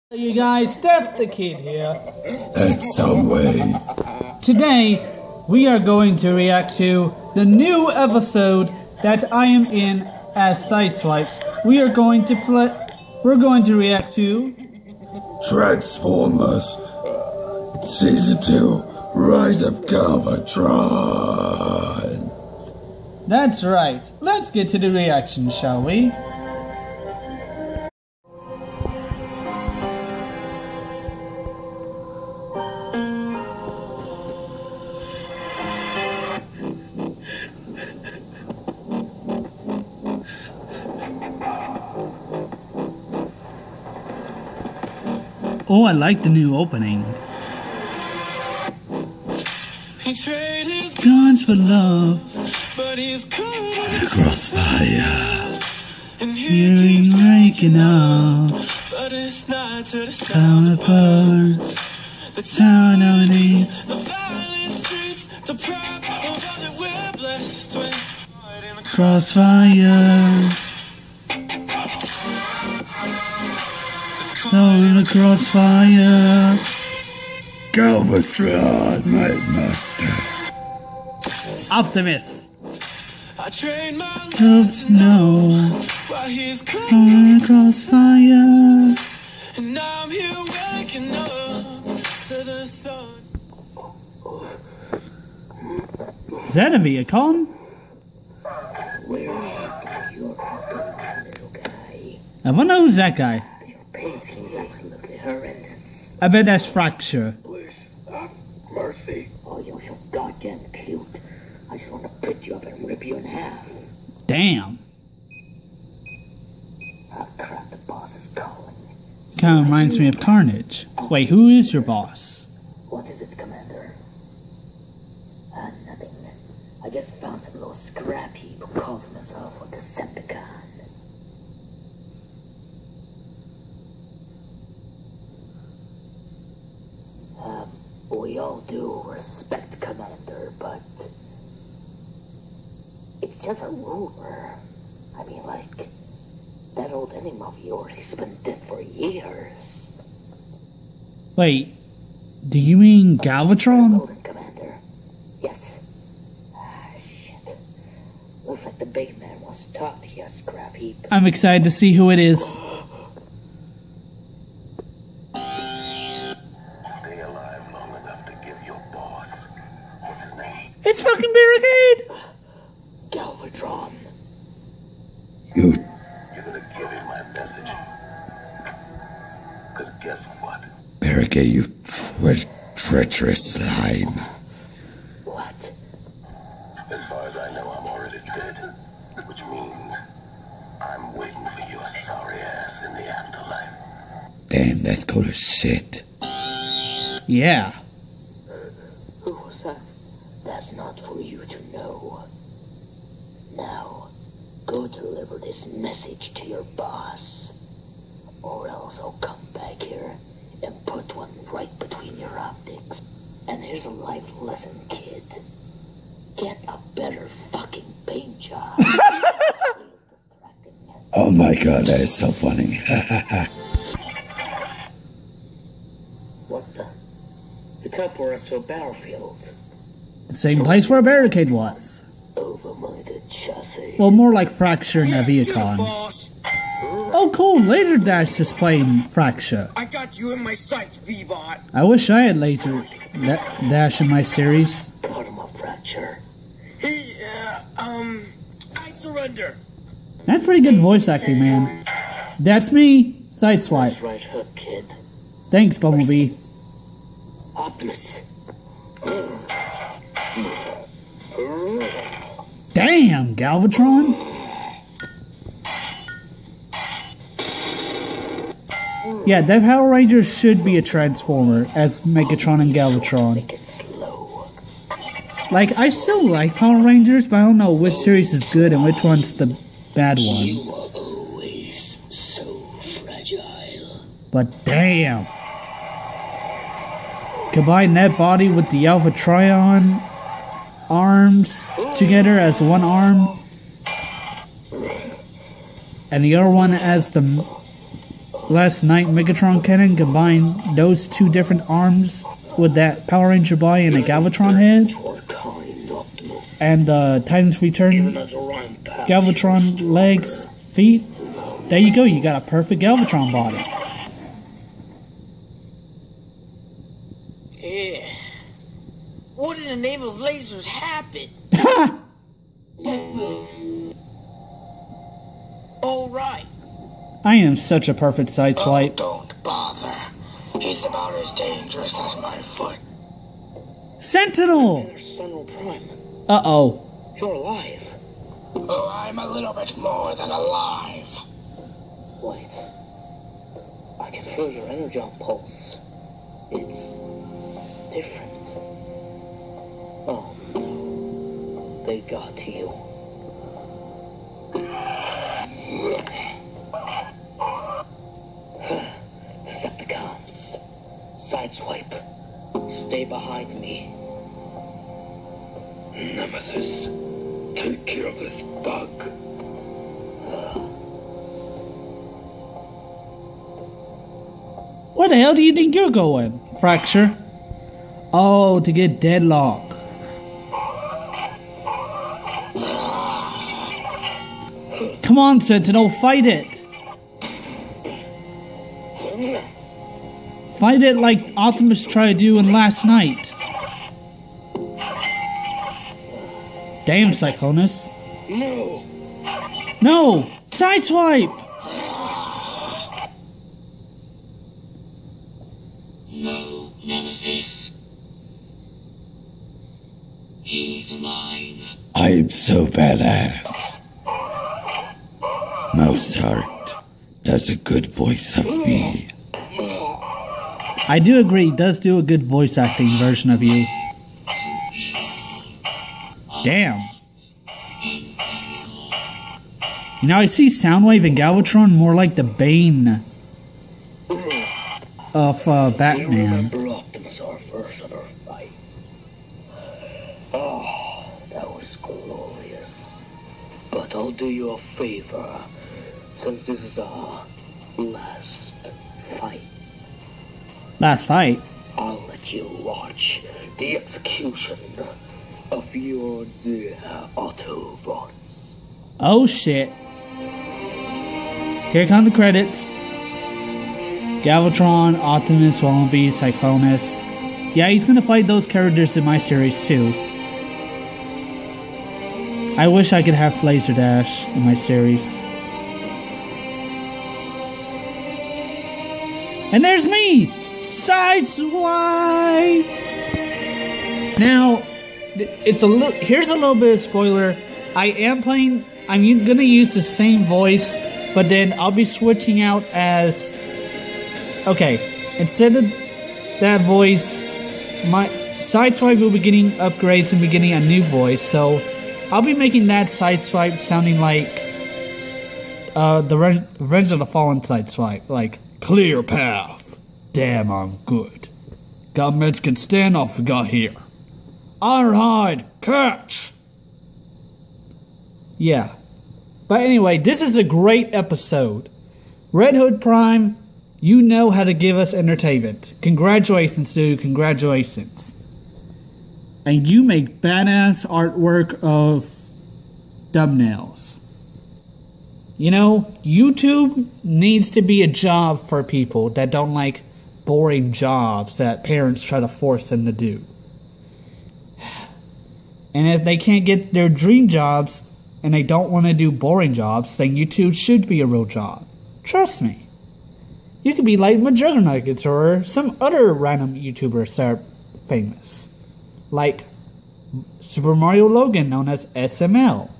Hey you guys, Steph the Kid here. It's Soundwave. Today, we are going to react to the new episode that I am in as Sideswipe. We're going to react to Transformers Season 2 Rise of Galvatron. That's right. Let's get to the reaction, shall we? Oh, I like the new opening. Guns for love, but he's Crossfire. and hearing breaking up, but it's not to the counterparts, the town underneath, the violent streets, the pride of all that we're blessed with. crossfire, going a crossfire. Galvatron, my master. Optimus, I train my life don't to know know, why he's coming, going a crossfire. and I'm here waking up to the sun. Is that a Viacom? Where are you, little guy? I wonder who's that guy. Your pain seems absolutely horrendous. I bet that's Fracture. Please, Mercy. Oh, you're so goddamn cute. I just want to pick you up and rip you in half. Damn. Oh crap, the boss is calling. Kind of reminds me of Carnage. Wait, who is your boss? What is it, Commander? Nothing. I just found some little scrap heap who calls himself a Decepticon. We all do respect Commander, but it's just a rumor. I mean, like, that old enemy of yours, he's been dead for years. Wait, do you mean Galvatron? Golden Commander. Yes. Shit. Looks like the big man wants to talk to you, scrap heap. I'm excited to see who it is. Stay alive long enough to give your boss. What's his name? It's fucking Barricade! Galvatron. You're gonna give him my message. Cause guess what? Barricade, you treacherous slime. What? As far as I know, I'm already dead. Which means I'm waiting for your sorry ass in the afterlife. Damn, let's go to shit. Yeah. Who was that? That's not for you to know. Now, go deliver this message to your boss. Or else I'll come back here and put one right between your optics. And here's a life lesson, kid. Get a better fucking paint job. Oh my god, that is so funny. What the? You teleport us to a battlefield. The same place where Barricade was. Overminded chassis. Well, more like Fracture and a Viacom. Boss, Oh cool, Laser Dash is playing Fracture. I got you in my sights, V-Bot. I wish I had Laser Dash in my series. Cut him up, Fracture. I surrender. That's pretty good voice acting, man. That's me, Sideswipe. That's right hook, kid. Thanks, Bumblebee. Optimus. Damn, Galvatron. Yeah, that Power Ranger should be a Transformer, as Megatron and Galvatron. Make it slow. Like, I still like Power Rangers, but I don't know which series is good and which one's the bad one. You are always so fragile. But damn. Combine that body with the Alpha Trion arms together as one arm. And the other one as the last night Megatron Cannon combined those two different arms with that Power Ranger body and a Galvatron head, and Titans Return Galvatron legs, feet. There you go, you got a perfect Galvatron body. Yeah. What in the name of lasers happened? All right. I am such a perfect sideswipe. Don't bother. He's about as dangerous as my foot. Sentinel! Sentinel Prime, Uh-oh. you're alive. Oh, I'm a little bit more than alive. Wait. I can feel your energon pulse. It's different. Oh no. They got you. Decepticons. Sideswipe. Stay behind me. Nemesis, take care of this bug. Where the hell do you think you're going, Fracture? Oh, to get Deadlock. Come on, Sentinel, fight it! Fight it like Optimus tried to do in last night. Damn, Cyclonus. No! No! Sideswipe! No, Nemesis. He's mine. I'm so badass. Mozart does a good voice of me. I do agree, he does do a good voice acting version of you. Damn. You know, I see Soundwave and Galvatron more like the Bane of Batman. Remember Optimus, our first ever fight. Oh, that was glorious. But I'll do you a favor, since this is our last fight. Last fight? I'll let you watch the execution of your dear Autobots. Oh shit. Here come the credits. Galvatron, Optimus, Bumblebee, Cyclonus. Yeah, he's gonna fight those characters in my series too. I wish I could have Laser Dash in my series. And there's me! Sideswipe! Now, it's here's a little bit of spoiler. I'm gonna use the same voice, but then I'll be switching out as... Okay, instead of that voice, my Sideswipe will be getting upgrades and be getting a new voice, so I'll be making that Sideswipe sounding like the Revenge of the Fallen Sideswipe, like, clear path. Damn, I'm good. Governments can stand off we got here. Ironhide, catch! Yeah. But anyway, this is a great episode. Red Hood Prime, you know how to give us entertainment. Congratulations, dude. Congratulations. And you make badass artwork of thumbnails. You know, YouTube needs to be a job for people that don't like boring jobs that parents try to force them to do. And if they can't get their dream jobs and they don't want to do boring jobs, then YouTube should be a real job. Trust me. You could be like McJuggernuggets or some other random YouTubers that are famous. Like Super Mario Logan, known as SML.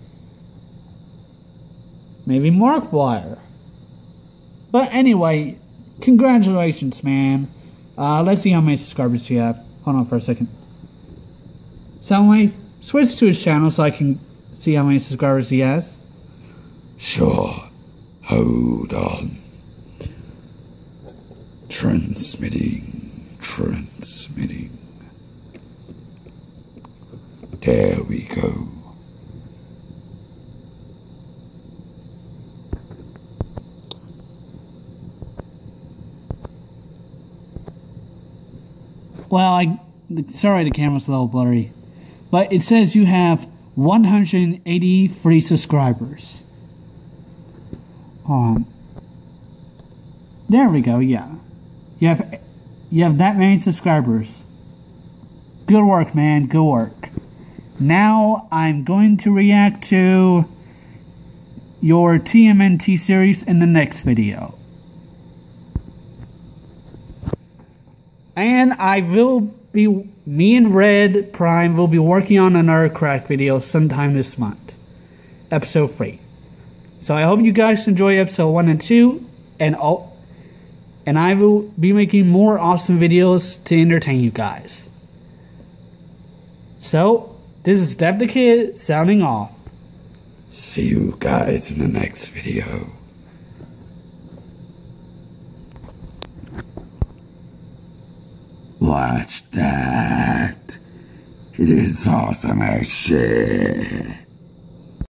Maybe Markiplier. But anyway, congratulations, man. Let's see how many subscribers you have. Hold on for a second. Soundwave, switch to his channel so I can see how many subscribers he has. Sure. Hold on. Transmitting. There we go. Well, sorry the camera's a little blurry. But it says you have 180 free subscribers. There we go, yeah. You have that many subscribers. Good work, man, good work. Now I'm going to react to your TMNT series in the next video. And me and Red Prime will be working on another crack video sometime this month. Episode 3. So I hope you guys enjoy episode 1 and 2, and I will be making more awesome videos to entertain you guys. So, this is Dev the Kid sounding off. See you guys in the next video. Watch that. It is awesome as shit.